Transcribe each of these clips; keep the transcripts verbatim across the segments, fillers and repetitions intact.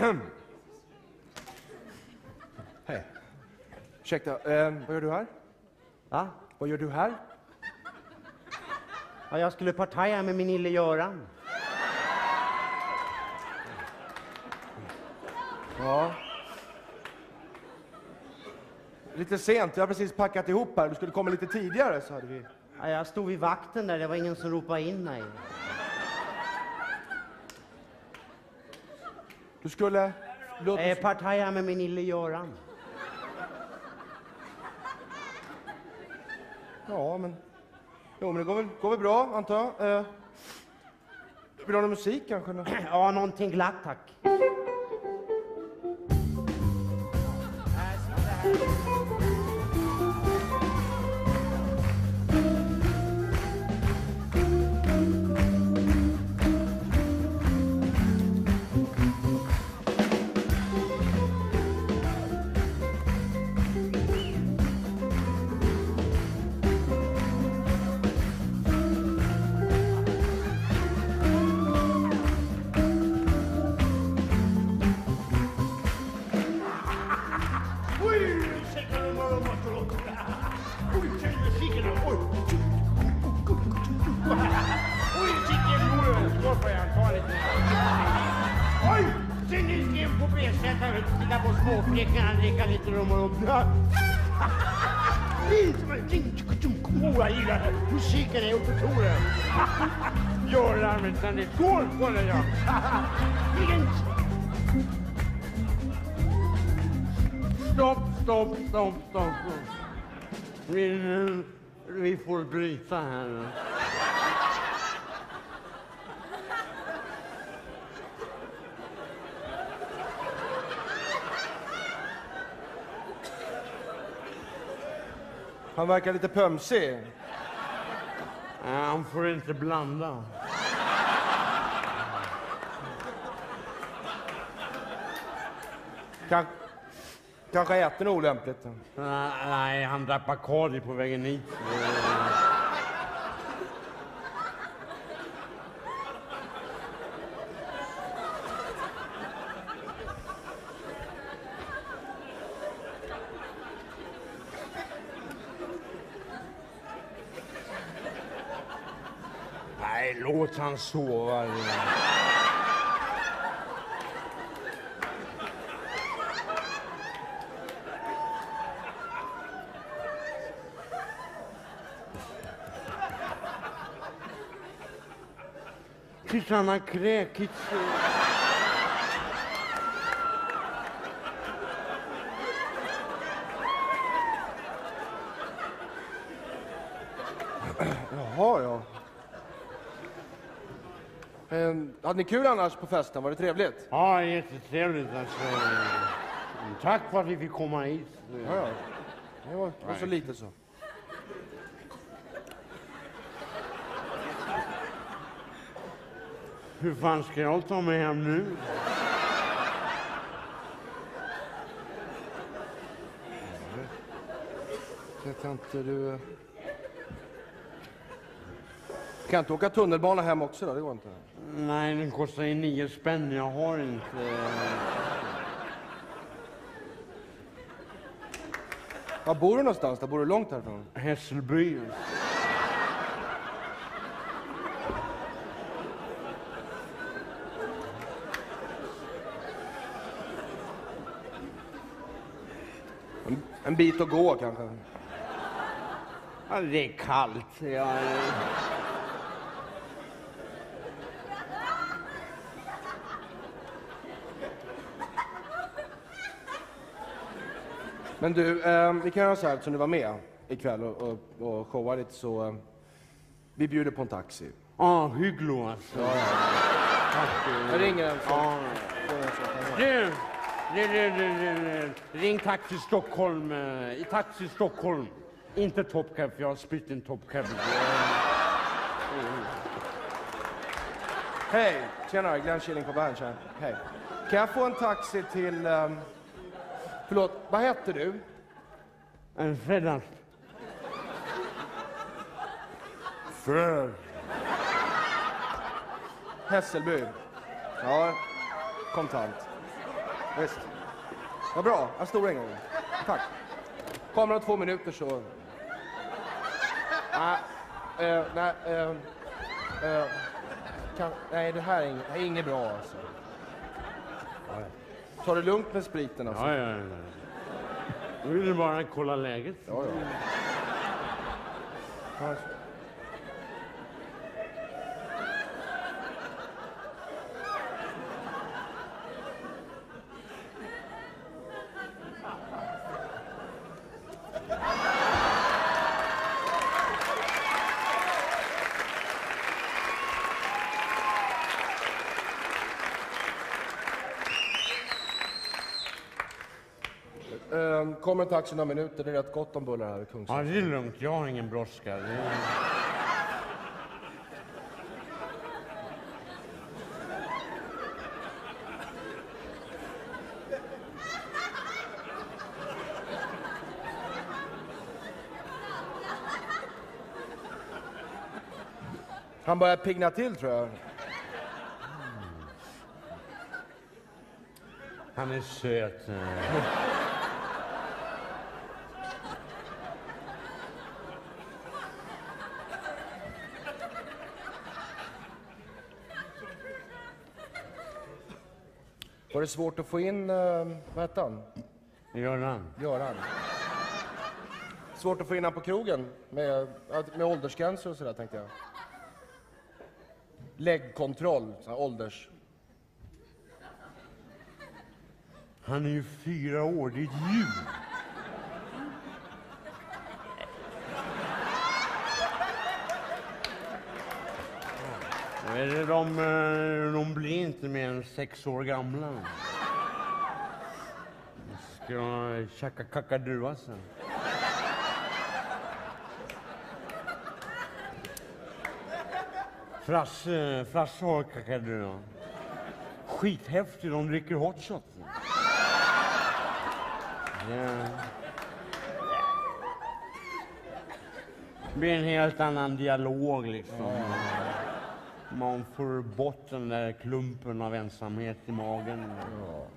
Hej. Ursäkta, eh, vad gör du här? Va? Vad gör du här? Ja, jag skulle partaja med min lille Göran. Ja. Lite sent, jag har precis packat ihop här. Du skulle komma lite tidigare så hade vi... Ja, jag stod vid vakten där, det var ingen som ropade in mig. Du skulle... Låt Jag partaja med min lille Göran. Ja, men... Jo, men det går väl, går väl bra, antar jag. Eh, vill du ha någon musik kanske? Ja, någonting glatt, tack. Musiken är uppe på det. Göran, men sen det går på det, ja. Stopp, stopp, stopp, stopp. Vi, vi får bryta här. Han verkar lite pömsig. Ja, han får inte blanda. Kan, kanske äter något olämpligt. Nej, nej, han drack Bacardi på vägen hit. Nej, låt han sova. Titta, han har kräkit sig. Jaha, ja. Eh, hade ni kul annars på festen? Var det trevligt? Ja, jättetrevligt. Alltså. Tack för att vi fick komma hit. Ja, ja. Det var, det var så lite så. Hur fan ska jag ta mig hem nu? Jag kan inte du... Kan inte åka tunnelbana hem också då? Det går inte. Nej, den kostar ju nio spänn. Jag har inte... Var bor du någonstans? Där bor du långt härifrån? Hässelby. En, en bit att gå kanske. Ja, det är kallt. Jag... Men du, eh, vi kan göra så här som du var med ikväll och, och, och showa lite så... Eh, vi bjuder på en taxi. Ja, ah, hyggligt alltså. Ja, ja. Tack. Jag ringer en sån. Ja. Du, du, du, du, du, ring Taxi Stockholm. eh, I Taxi Stockholm. Inte Top Cab, för jag har spytt en Top Cab. Hej, tjena, Glenn Killing på Berns här. Hej. Kan jag få en taxi till... Um... Förlåt, vad heter du? En Freddan. Fred. Hässelby. Ja, kontant. Visst. Vad bra. Jag står en gång. Tack. Kommer om två minuter så... Nej, eh, nej, eh, eh, kan... nej, det här är inget, är inget bra alltså. Ta det lugnt med spriten alltså. Ja, ja, ja. Nu vill du bara kolla läget. Ja, ja. Ja. Eh, Kommer en taxi några minuter, det är rätt gott om bullar här i Kungsholm. Ja, det är lugnt. Jag har ingen brådska. Det är... Han börjar pigna till tror jag. Han är söt. Var det svårt att få in, eh, vad hette han? Göran. Göran. Svårt att få in han på krogen med, med åldersgränser och sådär tänkte jag. Läggkontroll, så här, ålders. Han är ju fyra år, det är ett djur. Ja. De, de blir inte mer än sex år gamla. De ska tjacka kakadua sen. Frasse, Frasse har kakadua. Skithäftig, de dricker hot shot. Ja. Det blir en helt annan dialog liksom. Man får bort den där klumpen av ensamhet i magen. Ja.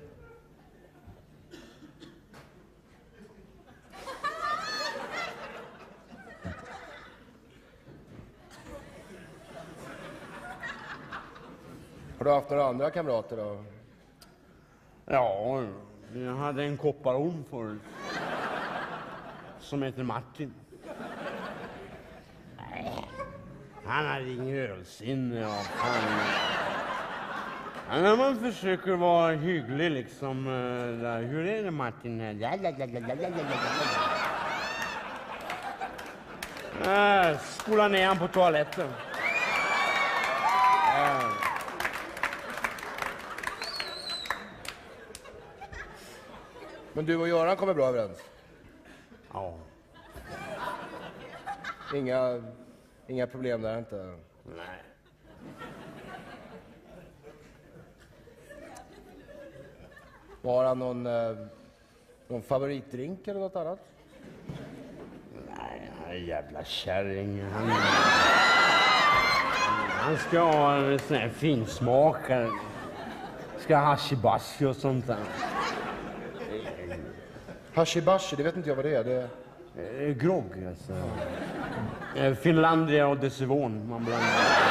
Har du haft några andra kamrater då? Ja, jag hade en kopparorm förut. Som heter Martin. Han hade ingen ölsinne. Ja, ja, när man försöker vara hygglig liksom. Där. Hur är det Martin? Äh, spola ner han på toaletten. Äh. Men du och Göran kommer bra överens? Ja. Inga, inga problem där inte? Nej. Har han någon, eh, någon favoritdrink eller något annat? Nej, han är jävla kärring. Han, han ska ha en sån här finsmakare. Ska ha hashibashi och sånt där. Hashibashi, det vet inte jag vad det är. Det är... Eh, grogg, alltså. Eh, Finlandia och Decivon, man blandar.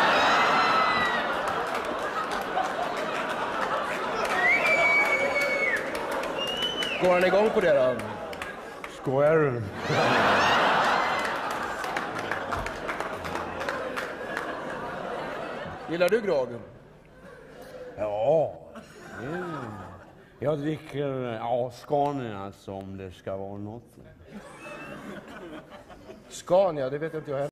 Går han igång på det då? Skojar du? Gillar du grogg? Ja. Mm. Jag dricker ja, Scania alltså, om det ska vara något. Scania, det vet inte jag heller.